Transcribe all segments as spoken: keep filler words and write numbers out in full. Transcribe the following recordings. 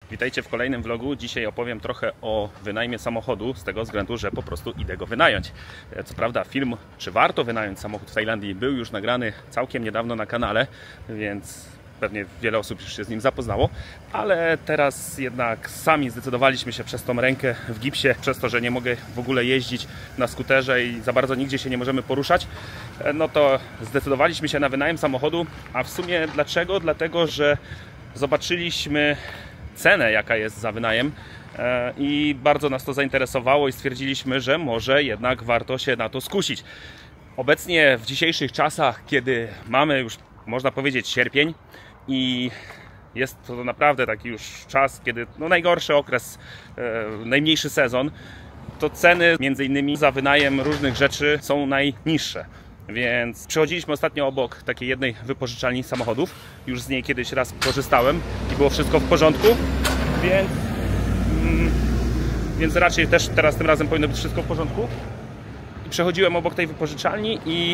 Witajcie w kolejnym vlogu. Dzisiaj opowiem trochę o wynajmie samochodu, z tego względu, że po prostu idę go wynająć. Co prawda film, czy warto wynająć samochód w Tajlandii, był już nagrany całkiem niedawno na kanale, więc pewnie wiele osób już się z nim zapoznało, ale teraz jednak sami zdecydowaliśmy się przez tą rękę w gipsie, przez to, że nie mogę w ogóle jeździć na skuterze i za bardzo nigdzie się nie możemy poruszać, no to zdecydowaliśmy się na wynajem samochodu. A w sumie dlaczego? Dlatego, że zobaczyliśmy cenę, jaka jest za wynajem, i bardzo nas to zainteresowało i stwierdziliśmy, że może jednak warto się na to skusić. Obecnie w dzisiejszych czasach, kiedy mamy już, można powiedzieć, sierpień i jest to naprawdę taki już czas, kiedy no, najgorszy okres, e, najmniejszy sezon, to ceny między innymi za wynajem różnych rzeczy są najniższe. Więc przechodziliśmy ostatnio obok takiej jednej wypożyczalni samochodów. Już z niej kiedyś raz korzystałem i było wszystko w porządku, więc, mm, więc raczej też teraz tym razem powinno być wszystko w porządku. I przechodziłem obok tej wypożyczalni i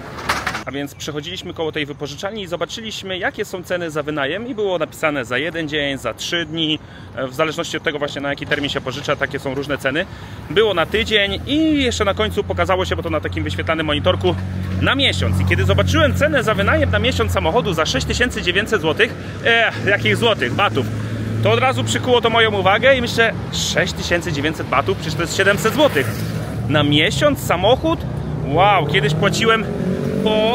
A więc przechodziliśmy koło tej wypożyczalni i zobaczyliśmy, jakie są ceny za wynajem, i było napisane za jeden dzień, za trzy dni, w zależności od tego właśnie, na jaki termin się pożycza, takie są różne ceny. Było na tydzień i jeszcze na końcu pokazało się, bo to na takim wyświetlanym monitorku, na miesiąc. I kiedy zobaczyłem cenę za wynajem na miesiąc samochodu za sześć tysięcy dziewięćset złotych, eh, jakich złotych, batów, to od razu przykuło to moją uwagę i myślę, sześć tysięcy dziewięćset batów, przecież to jest siedemset złotych. Na miesiąc samochód? Wow, kiedyś płaciłem po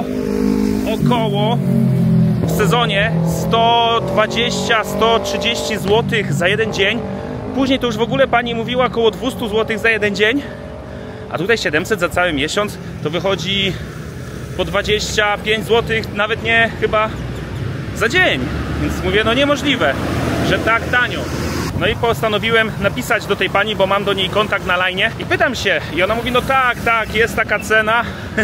około w sezonie sto dwadzieścia do stu trzydziestu złotych za jeden dzień. Później to już w ogóle pani mówiła około dwieście złotych za jeden dzień. A tutaj siedemset za cały miesiąc, to wychodzi po dwadzieścia pięć złotych, nawet nie chyba za dzień. Więc mówię, no niemożliwe, że tak tanio. No i postanowiłem napisać do tej pani, bo mam do niej kontakt na lajnie, i pytam się, i ona mówi, no tak, tak, jest taka cena,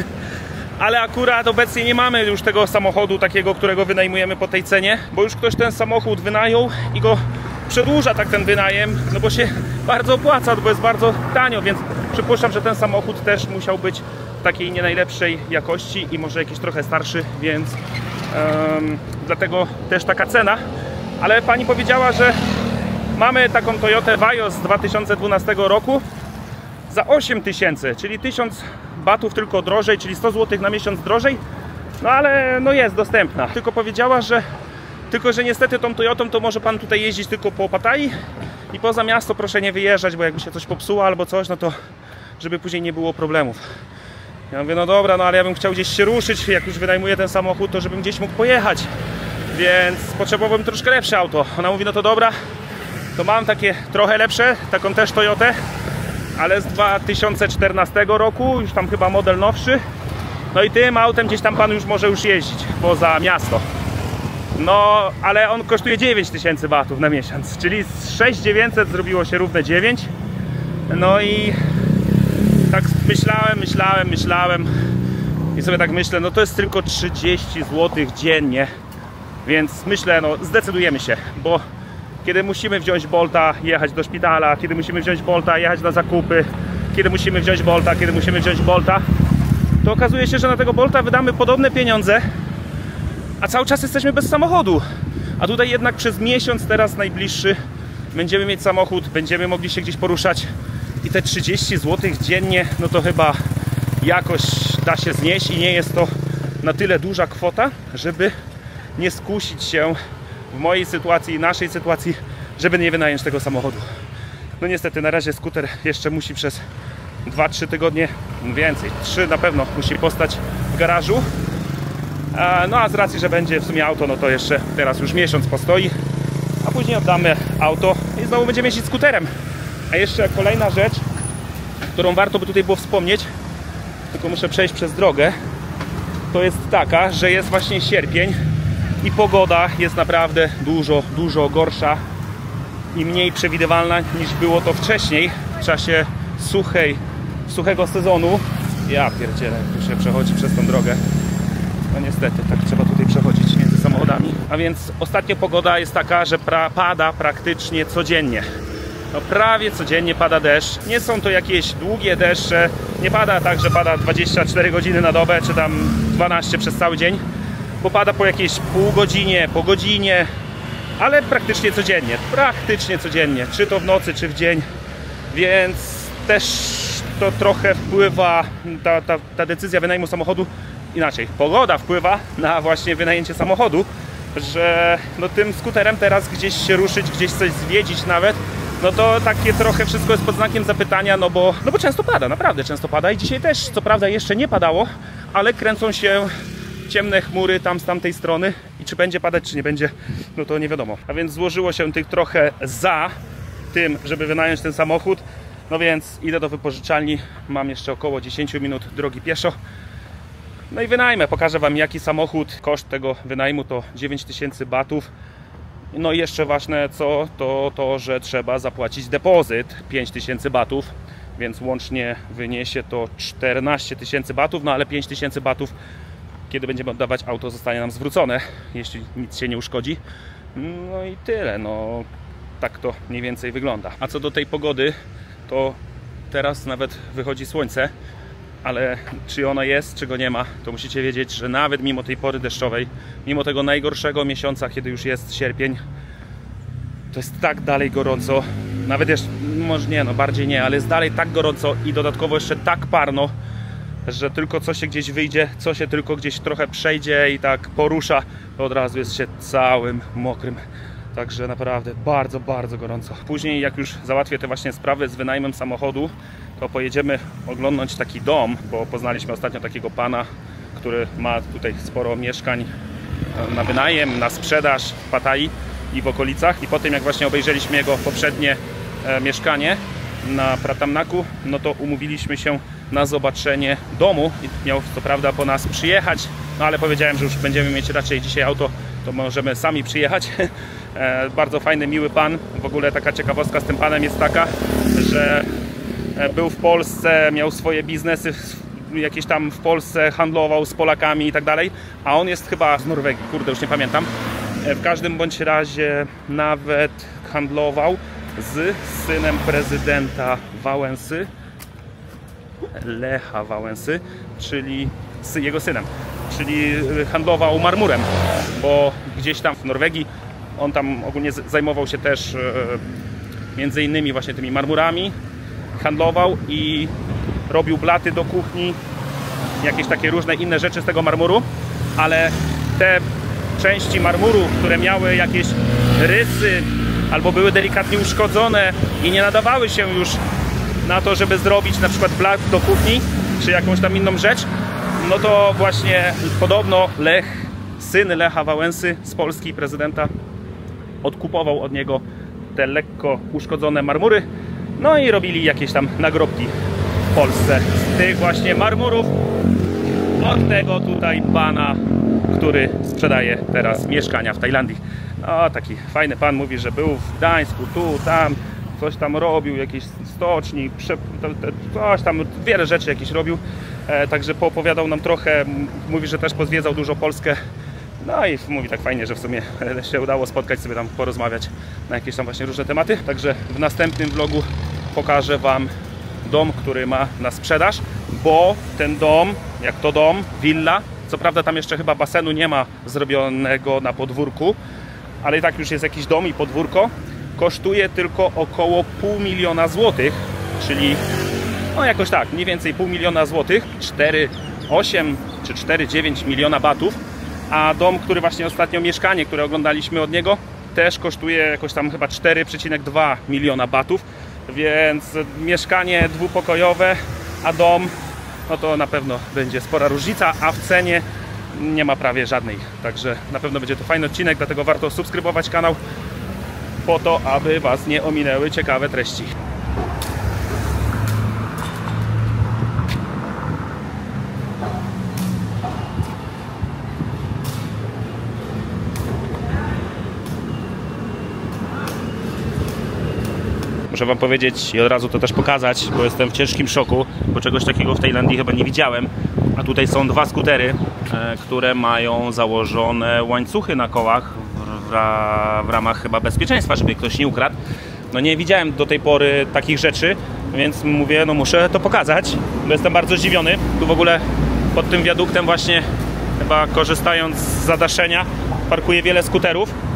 ale akurat obecnie nie mamy już tego samochodu takiego, którego wynajmujemy po tej cenie, bo już ktoś ten samochód wynajął i go przedłuża tak ten wynajem, no bo się bardzo opłaca, bo jest bardzo tanio, więc przypuszczam, że ten samochód też musiał być takiej nie najlepszej jakości i może jakiś trochę starszy, więc um, dlatego też taka cena. Ale pani powiedziała, że mamy taką Toyotę Vario z dwa tysiące dwunastego roku za osiem tysięcy, czyli tysiąc batów tylko drożej, czyli sto złotych na miesiąc drożej, no ale no jest dostępna. Tylko powiedziała, że tylko, że niestety tą Toyotą to może pan tutaj jeździć tylko po Pattayee i poza miasto proszę nie wyjeżdżać, bo jakby się coś popsuło albo coś, no to żeby później nie było problemów. Ja mówię, no dobra, no ale ja bym chciał gdzieś się ruszyć, jak już wynajmuję ten samochód, to żebym gdzieś mógł pojechać, więc potrzebowałbym troszkę lepsze auto. Ona mówi, no to dobra, to mam takie trochę lepsze, taką też Toyotę, ale z dwa tysiące czternastego roku, już tam chyba model nowszy. No i tym autem gdzieś tam pan już może już jeździć poza miasto. No, ale on kosztuje dziewięć tysięcy batów na miesiąc, czyli z sześć tysięcy dziewięćset zrobiło się równe dziewięć. No i tak myślałem, myślałem, myślałem i sobie tak myślę, no to jest tylko trzydzieści złotych dziennie, więc myślę, no zdecydujemy się, bo kiedy musimy wziąć Bolta, jechać do szpitala, kiedy musimy wziąć Bolta, jechać na zakupy, kiedy musimy wziąć Bolta, kiedy musimy wziąć Bolta, to okazuje się, że na tego Bolta wydamy podobne pieniądze, a cały czas jesteśmy bez samochodu. A tutaj jednak przez miesiąc teraz najbliższy będziemy mieć samochód, będziemy mogli się gdzieś poruszać i te trzydzieści złotych dziennie, no to chyba jakoś da się znieść i nie jest to na tyle duża kwota, żeby nie skusić się w mojej sytuacji, naszej sytuacji, żeby nie wynająć tego samochodu. No niestety na razie skuter jeszcze musi przez dwa trzy tygodnie, więcej, trzy na pewno musi postać w garażu. No a z racji, że będzie w sumie auto, no to jeszcze teraz już miesiąc postoi, a później oddamy auto i znowu będziemy jeździć skuterem. A jeszcze kolejna rzecz, którą warto by tutaj było wspomnieć, tylko muszę przejść przez drogę, to jest taka, że jest właśnie sierpień i pogoda jest naprawdę dużo, dużo gorsza i mniej przewidywalna niż było to wcześniej, w czasie suchej, suchego sezonu. Ja pierdzielę, tu się przechodzi przez tą drogę. No niestety, tak trzeba tutaj przechodzić między samochodami. A więc ostatnio pogoda jest taka, że pra, pada praktycznie codziennie. No prawie codziennie pada deszcz. Nie są to jakieś długie deszcze. Nie pada tak, że pada dwadzieścia cztery godziny na dobę, czy tam dwanaście przez cały dzień. Bo pada po jakiejś pół godzinie, po godzinie. ale praktycznie codziennie, praktycznie codziennie, czy to w nocy, czy w dzień, więc też to trochę wpływa, ta, ta, ta decyzja wynajmu samochodu, inaczej, pogoda wpływa na właśnie wynajęcie samochodu, że no tym skuterem teraz gdzieś się ruszyć, gdzieś coś zwiedzić nawet, no to takie trochę wszystko jest pod znakiem zapytania, no bo, no bo często pada, naprawdę często pada i dzisiaj też, co prawda jeszcze nie padało, ale kręcą się ciemne chmury tam z tamtej strony i czy będzie padać, czy nie będzie, no to nie wiadomo. A więc złożyło się tych trochę za tym, żeby wynająć ten samochód, no więc idę do wypożyczalni, mam jeszcze około dziesięć minut drogi pieszo. No i wynajmę, pokażę wam jaki samochód, koszt tego wynajmu to dziewięć tysięcy batów. No i jeszcze ważne co, to to, że trzeba zapłacić depozyt pięć tysięcy batów, więc łącznie wyniesie to czternaście tysięcy batów, no ale pięć tysięcy batów, kiedy będziemy oddawać auto, zostanie nam zwrócone, jeśli nic się nie uszkodzi. No i tyle, no tak to mniej więcej wygląda. A co do tej pogody, to teraz nawet wychodzi słońce, ale czy ono jest, czy go nie ma, to musicie wiedzieć, że nawet mimo tej pory deszczowej, mimo tego najgorszego miesiąca, kiedy już jest sierpień, to jest tak dalej gorąco, nawet jeszcze, może nie, no bardziej nie, ale jest dalej tak gorąco i dodatkowo jeszcze tak parno, że tylko co się gdzieś wyjdzie, co się tylko gdzieś trochę przejdzie i tak porusza, to od razu jest się całym mokrym. Także naprawdę bardzo, bardzo gorąco. Później jak już załatwię te właśnie sprawy z wynajmem samochodu, to pojedziemy oglądnąć taki dom, bo poznaliśmy ostatnio takiego pana, który ma tutaj sporo mieszkań na wynajem, na sprzedaż w Pattayee i w okolicach. I po tym jak właśnie obejrzeliśmy jego poprzednie e, mieszkanie na Pratamnaku, no to umówiliśmy się na zobaczenie domu i miał co prawda po nas przyjechać, no ale powiedziałem, że już będziemy mieć raczej dzisiaj auto, to możemy sami przyjechać. E, bardzo fajny, miły pan. W ogóle taka ciekawostka z tym panem jest taka, że był w Polsce, miał swoje biznesy jakieś tam w Polsce, handlował z Polakami i tak dalej, a on jest chyba z Norwegii, kurde, już nie pamiętam. W każdym bądź razie nawet handlował z synem prezydenta Wałęsy, Lecha Wałęsy, czyli z jego synem, czyli handlował marmurem, bo gdzieś tam w Norwegii on tam ogólnie zajmował się też między innymi właśnie tymi marmurami, handlował i robił blaty do kuchni, jakieś takie różne inne rzeczy z tego marmuru, ale te części marmuru, które miały jakieś rysy albo były delikatnie uszkodzone i nie nadawały się już na to, żeby zrobić na przykład blat do kuchni czy jakąś tam inną rzecz, no to właśnie podobno Lech, syn Lecha Wałęsy z Polski, prezydenta, odkupował od niego te lekko uszkodzone marmury, no i robili jakieś tam nagrobki w Polsce z tych właśnie marmurów od tego tutaj pana, który sprzedaje teraz mieszkania w Tajlandii. O, taki fajny pan, mówi, że był w Gdańsku, tu, tam, coś tam robił, jakieś stoczni, coś tam, wiele rzeczy jakieś robił. E, także poopowiadał nam trochę, mówi, że też pozwiedzał dużo Polskę. No i mówi tak fajnie, że w sumie się udało spotkać, sobie tam porozmawiać na jakieś tam właśnie różne tematy. Także w następnym vlogu pokażę wam dom, który ma na sprzedaż, bo ten dom, jak to dom, willa, co prawda tam jeszcze chyba basenu nie ma zrobionego na podwórku, ale i tak już jest jakiś dom i podwórko, kosztuje tylko około pół miliona złotych, czyli no jakoś tak, mniej więcej pół miliona złotych, cztery osiem czy cztery dziewięć miliona batów, a dom, który właśnie ostatnio, mieszkanie, które oglądaliśmy od niego, też kosztuje jakoś tam chyba cztery przecinek dwa miliona batów, więc mieszkanie dwupokojowe, a dom, no to na pewno będzie spora różnica, a w cenie nie ma prawie żadnej. Także na pewno będzie to fajny odcinek, dlatego warto subskrybować kanał po to, aby was nie ominęły ciekawe treści. Muszę wam powiedzieć i od razu to też pokazać, bo jestem w ciężkim szoku, bo czegoś takiego w Tajlandii chyba nie widziałem. A tutaj są dwa skutery, e, które mają założone łańcuchy na kołach w, w, w ramach chyba bezpieczeństwa, żeby ktoś nie ukradł. No nie widziałem do tej pory takich rzeczy, więc mówię, no muszę to pokazać, bo jestem bardzo zdziwiony. Tu w ogóle pod tym wiaduktem właśnie, chyba korzystając z zadaszenia, parkuje wiele skuterów.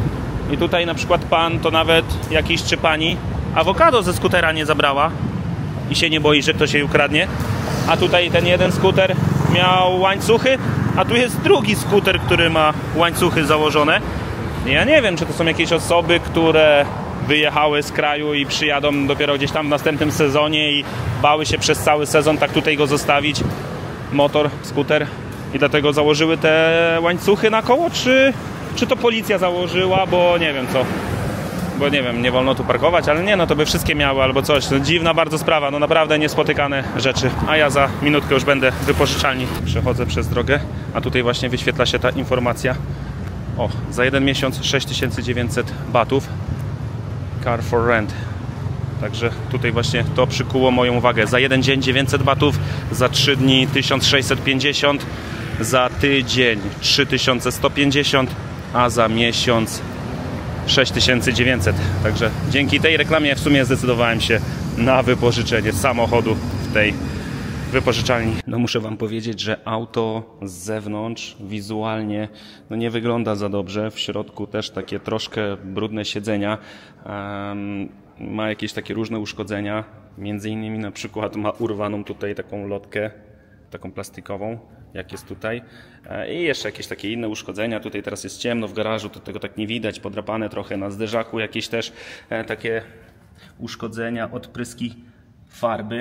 I tutaj na przykład pan to nawet jakiś czy pani awokado ze skutera nie zabrała i się nie boi, że ktoś jej ukradnie. A tutaj ten jeden skuter miał łańcuchy, a tu jest drugi skuter, który ma łańcuchy założone. Ja nie wiem, czy to są jakieś osoby, które wyjechały z kraju i przyjadą dopiero gdzieś tam w następnym sezonie i bały się przez cały sezon tak tutaj go zostawić, motor, skuter, i dlatego założyły te łańcuchy na koło, czy, czy to policja założyła, bo nie wiem co. Bo nie wiem, nie wolno tu parkować, ale nie, no to by wszystkie miały albo coś. No, dziwna bardzo sprawa, no naprawdę niespotykane rzeczy. A ja za minutkę już będę w wypożyczalni. Przechodzę przez drogę, a tutaj właśnie wyświetla się ta informacja. O, za jeden miesiąc sześć tysięcy dziewięćset batów. Car for rent. Także tutaj właśnie to przykuło moją uwagę. Za jeden dzień dziewięćset batów, za trzy dni tysiąc sześćset pięćdziesiąt, za tydzień trzy tysiące sto pięćdziesiąt, a za miesiąc sześć tysięcy dziewięćset. Także dzięki tej reklamie w sumie zdecydowałem się na wypożyczenie samochodu w tej wypożyczalni. No muszę wam powiedzieć, że auto z zewnątrz wizualnie no nie wygląda za dobrze. W środku też takie troszkę brudne siedzenia. Um, ma jakieś takie różne uszkodzenia. Między innymi na przykład ma urwaną tutaj taką lotkę, taką plastikową, jak jest tutaj. I jeszcze jakieś takie inne uszkodzenia. Tutaj teraz jest ciemno w garażu, to tego tak nie widać. Podrapane trochę na zderzaku, jakieś też takie uszkodzenia, odpryski farby.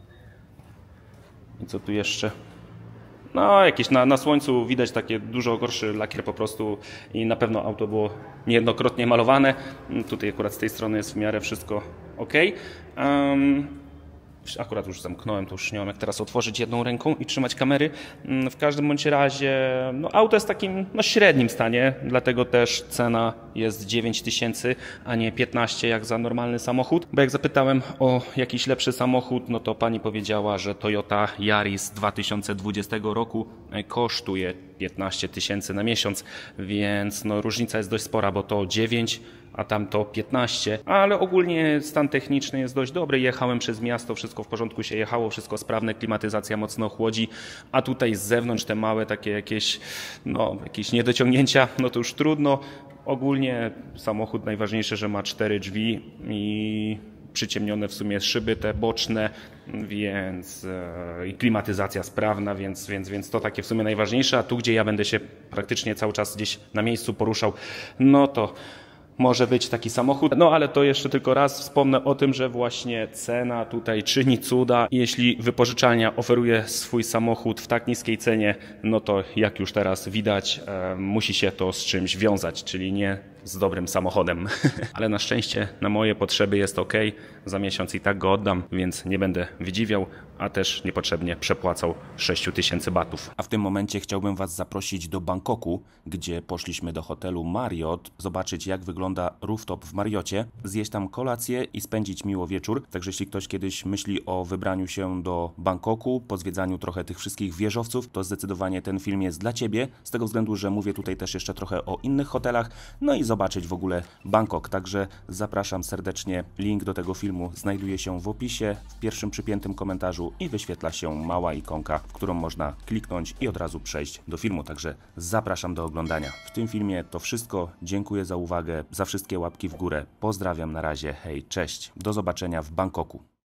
I co tu jeszcze? No, jakieś na, na słońcu widać takie dużo gorszy lakier po prostu i na pewno auto było niejednokrotnie malowane. Tutaj akurat z tej strony jest w miarę wszystko ok. Um, Akurat już zamknąłem, to już nie mam jak teraz otworzyć jedną ręką i trzymać kamery. W każdym bądź razie no, auto jest w takim no, średnim stanie, dlatego też cena jest dziewięć tysięcy, a nie piętnaście jak za normalny samochód. Bo jak zapytałem o jakiś lepszy samochód, no to pani powiedziała, że Toyota Yaris dwa tysiące dwudziestego roku kosztuje piętnaście tysięcy na miesiąc, więc no, różnica jest dość spora, bo to dziewięć, a tam to piętnaście, ale ogólnie stan techniczny jest dość dobry. Jechałem przez miasto, wszystko w porządku się jechało, wszystko sprawne, klimatyzacja mocno chłodzi, a tutaj z zewnątrz te małe takie jakieś, no, jakieś niedociągnięcia, no to już trudno. Ogólnie samochód najważniejsze, że ma cztery drzwi i przyciemnione w sumie szyby te boczne, więc e, i klimatyzacja sprawna, więc, więc, więc to takie w sumie najważniejsze, a tu gdzie ja będę się praktycznie cały czas gdzieś na miejscu poruszał, no to może być taki samochód. No ale to jeszcze tylko raz wspomnę o tym, że właśnie cena tutaj czyni cuda. Jeśli wypożyczalnia oferuje swój samochód w tak niskiej cenie, no to jak już teraz widać, e, musi się to z czymś wiązać, czyli nie z dobrym samochodem. Ale na szczęście na moje potrzeby jest ok. Za miesiąc i tak go oddam, więc nie będę wydziwiał, a też niepotrzebnie przepłacał sześć tysięcy batów. A w tym momencie chciałbym was zaprosić do Bangkoku, gdzie poszliśmy do hotelu Marriott, zobaczyć jak wygląda rooftop w Marriocie, zjeść tam kolację i spędzić miło wieczór. Także jeśli ktoś kiedyś myśli o wybraniu się do Bangkoku, pozwiedzaniu trochę tych wszystkich wieżowców, to zdecydowanie ten film jest dla ciebie, z tego względu, że mówię tutaj też jeszcze trochę o innych hotelach, no i zobaczyć w ogóle Bangkok. Także zapraszam serdecznie. Link do tego filmu znajduje się w opisie, w pierwszym przypiętym komentarzu i wyświetla się mała ikonka, w którą można kliknąć i od razu przejść do filmu. Także zapraszam do oglądania. W tym filmie to wszystko. Dziękuję za uwagę, za wszystkie łapki w górę. Pozdrawiam, na razie, hej, cześć. Do zobaczenia w Bangkoku.